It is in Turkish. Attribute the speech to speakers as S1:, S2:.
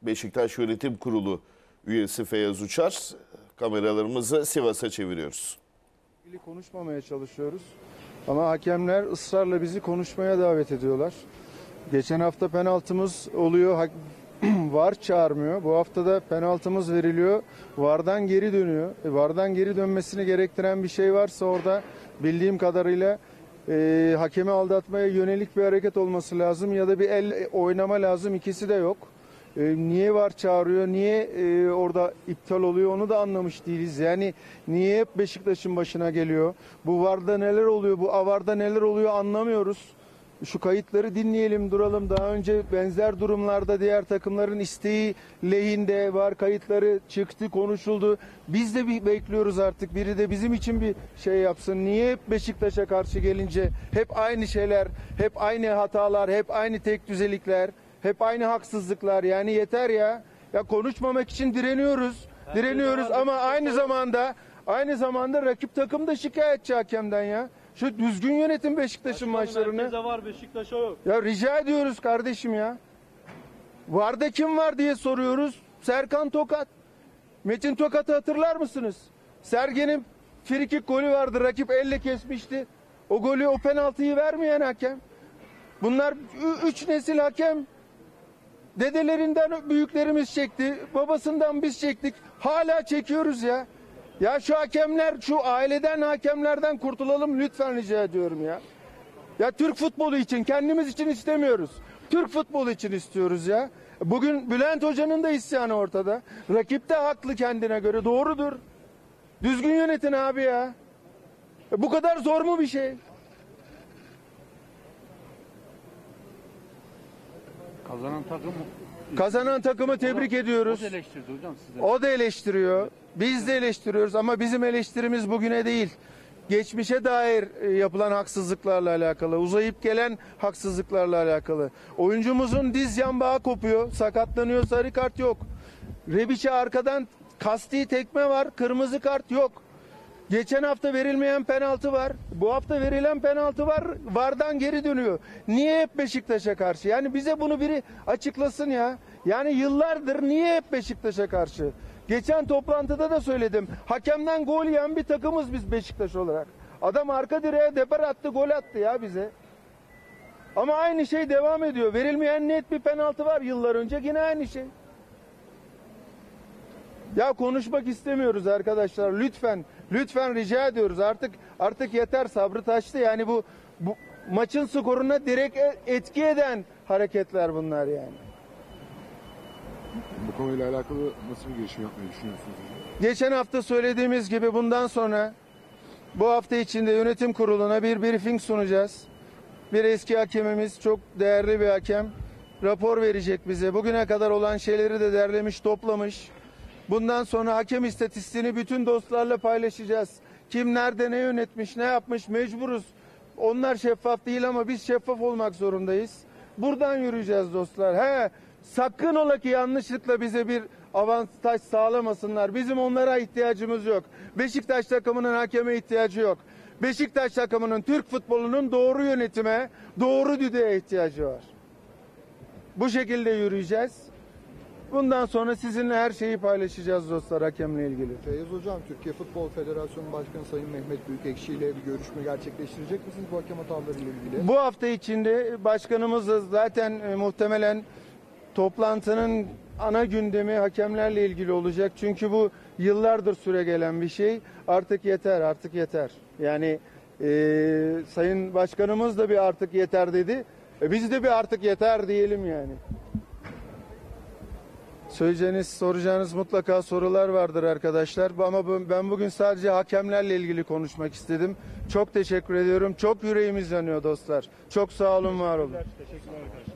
S1: Beşiktaş Yönetim Kurulu üyesi Feyyaz Uçar. Kameralarımızı Sivas'a çeviriyoruz.
S2: Konuşmamaya çalışıyoruz ama hakemler ısrarla bizi konuşmaya davet ediyorlar. Geçen hafta penaltımız oluyor, VAR çağırmıyor. Bu hafta da penaltımız veriliyor, VAR'dan geri dönüyor. VAR'dan geri dönmesini gerektiren bir şey varsa orada bildiğim kadarıyla hakemi aldatmaya yönelik bir hareket olması lazım ya da bir el oynama lazım. İkisi de yok. Niye VAR çağırıyor, niye orada iptal oluyor onu da anlamış değiliz. Yani niye hep Beşiktaş'ın başına geliyor? Bu VAR'da neler oluyor, bu AVAR'da neler oluyor anlamıyoruz. Şu kayıtları dinleyelim, duralım. Daha önce benzer durumlarda diğer takımların isteği lehinde VAR kayıtları çıktı, konuşuldu. Biz de bir bekliyoruz artık. Biri de bizim için bir şey yapsın. Niye hep Beşiktaş'a karşı gelince hep aynı şeyler, hep aynı hatalar, hep aynı tek düzelikler, hep aynı haksızlıklar? Yani yeter ya. Ya konuşmamak için direniyoruz. Direniyoruz ama aynı zamanda rakip takım da şikayetçi hakemden ya. Şu düzgün yönetin Beşiktaş'ın maçlarını.
S3: Herkese var, Beşiktaş'a yok.
S2: Ya rica ediyoruz kardeşim ya. VAR'da kim var diye soruyoruz. Serkan Tokat. Metin Tokat'ı hatırlar mısınız? Sergen'in frikik golü vardı. Rakip elle kesmişti. O golü, o penaltıyı vermeyen hakem. Bunlar 3 nesil hakem. Dedelerinden büyüklerimiz çekti. Babasından biz çektik. Hala çekiyoruz ya. Ya şu hakemler, şu aileden hakemlerden kurtulalım lütfen, rica ediyorum ya. Ya Türk futbolu için, kendimiz için istemiyoruz. Türk futbolu için istiyoruz ya. Bugün Bülent Hoca'nın da isyanı ortada. Rakip de haklı kendine göre, doğrudur. Düzgün yönetin abi ya. Bu kadar zor mu bir şey? Kazanan takımı tebrik ediyoruz.
S3: O da eleştirdi hocam size.
S2: O da eleştiriyor. Biz de eleştiriyoruz ama bizim eleştirimiz bugüne değil. Geçmişe dair yapılan haksızlıklarla alakalı, uzayıp gelen haksızlıklarla alakalı. Oyuncumuzun diz yanbağı kopuyor, sakatlanıyor, sarı kart yok. Rebiç'e arkadan kasti tekme var, kırmızı kart yok. Geçen hafta verilmeyen penaltı var. Bu hafta verilen penaltı var. VAR'dan geri dönüyor. Niye hep Beşiktaş'a karşı? Yani bize bunu biri açıklasın ya. Yani yıllardır niye hep Beşiktaş'a karşı? Geçen toplantıda da söyledim. Hakemden gol yiyen bir takımız biz Beşiktaş olarak. Adam arka direğe depar attı, gol attı ya bize. Ama aynı şey devam ediyor. Verilmeyen net bir penaltı var yıllar önce. Yine aynı şey. Ya konuşmak istemiyoruz arkadaşlar. Lütfen rica ediyoruz. Artık yeter, sabrı taştı. Yani bu maçın skoruna direkt etki eden hareketler bunlar yani.
S4: Bu konuyla alakalı nasıl bir girişim yapmayı düşünüyorsunuz hocam?
S2: Geçen hafta söylediğimiz gibi bundan sonra bu hafta içinde yönetim kuruluna bir briefing sunacağız. Bir eski hakemimiz, çok değerli bir hakem, rapor verecek bize. Bugüne kadar olan şeyleri de derlemiş, toplamış. Bundan sonra hakem istatistiğini bütün dostlarla paylaşacağız. Kim nerede ne yönetmiş, ne yapmış, mecburuz. Onlar şeffaf değil ama biz şeffaf olmak zorundayız. Buradan yürüyeceğiz dostlar. Sakın ola ki yanlışlıkla bize bir avantaj sağlamasınlar. Bizim onlara ihtiyacımız yok. Beşiktaş takımının hakeme ihtiyacı yok. Beşiktaş takımının, Türk futbolunun doğru yönetime, doğru düdüğe ihtiyacı var. Bu şekilde yürüyeceğiz. Bundan sonra sizinle her şeyi paylaşacağız dostlar hakemle ilgili.
S5: Feyyaz Hocam, Türkiye Futbol Federasyonu Başkanı Sayın Mehmet Büyükekşi ile bir görüşme gerçekleştirecek misiniz bu hakem hataları ile ilgili?
S2: Bu hafta içinde başkanımızla zaten muhtemelen toplantının ana gündemi hakemlerle ilgili olacak. Çünkü bu yıllardır süregelen bir şey. Artık yeter. Yani Sayın Başkanımız da bir artık yeter dedi. Biz de bir artık yeter diyelim yani. Söyleyeceğiniz, soracağınız mutlaka sorular vardır arkadaşlar. Ama ben bugün sadece hakemlerle ilgili konuşmak istedim. Çok teşekkür ediyorum. Çok yüreğimiz yanıyor dostlar. Çok sağ olun, var olun.
S3: Teşekkürler arkadaşlar.